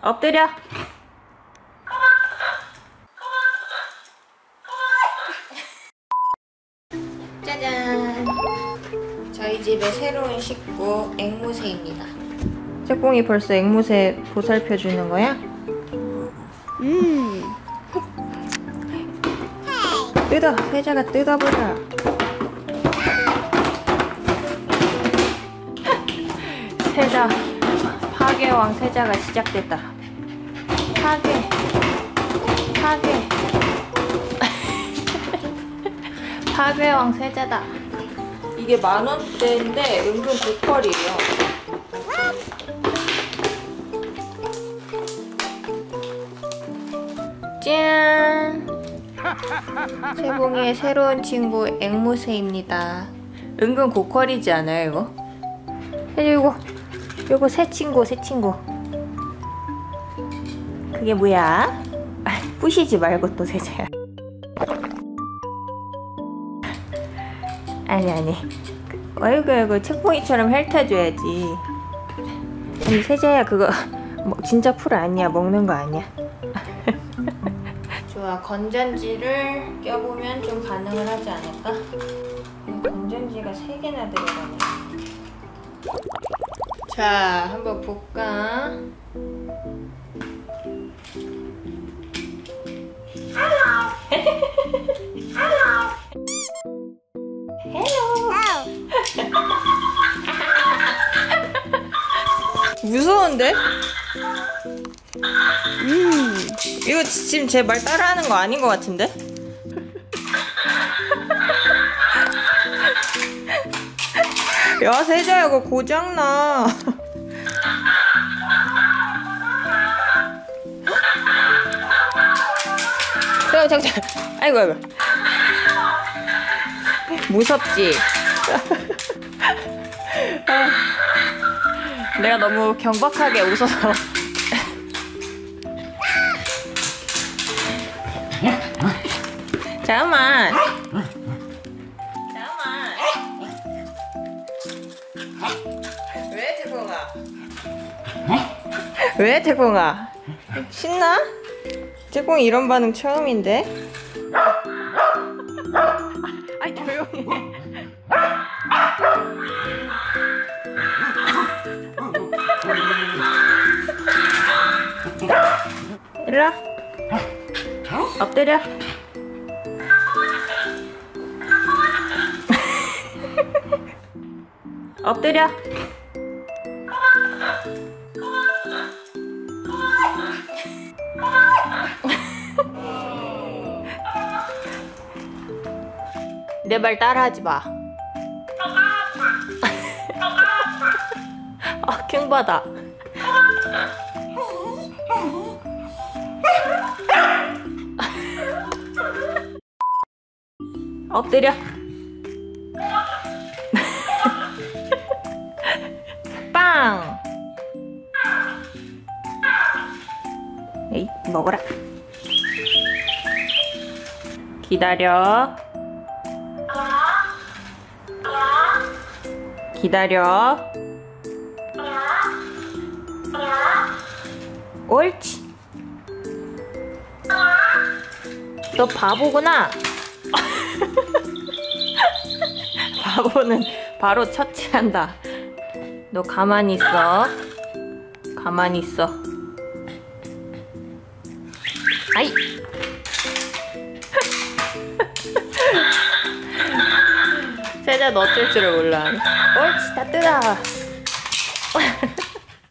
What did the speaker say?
엎드려. 짜잔. 저희 집의 새로운 식구 앵무새입니다. 짝꿍이 벌써 앵무새 보살펴 주는 거야? 뜯어. 세자가 뜯어보자. 세자 파괴왕 세자가 시작됐다. 파괴 파괴왕 세자다. 이게 10,000원대인데 은근 고퀄이에요. 짠! 세봉이의 새로운 친구 앵무새입니다. 은근 고퀄이지 않아요 이거? 요거 새 친구. 그게 뭐야? 부시지 말고 또 세자야. 아니. 아이고 책봉이처럼 핥아줘야지. 아니 세자야 그거 진짜 풀 아니야. 먹는 거 아니야. 좋아, 건전지를 껴보면 좀 반응을 하지 않을까? 건전지가 3개나 들어가네. 자, 한번 볼까? 무서운데? 이거 지금 제 말 따라하는 거 아닌 것 같은데? 야 세자야 이거 고장나. 잠깐. 아이고. 무섭지? 내가 너무 경박하게 웃어서. 잠깐만. 왜 태공아? 신나? 태공이 이런 반응 처음인데? 아이 조용히 해. 일로와. 엎드려. 엎드려. 내 말 따라하지 마. 아, 킹받아. 엎드려. 빵. 에이, 먹어라. 기다려. 옳지. 너 바보구나. 바보는 바로 처치한다. 너 가만히 있어. 아이. 세자 너 어쩔 줄을 몰라. 옳지, 다 뜯어.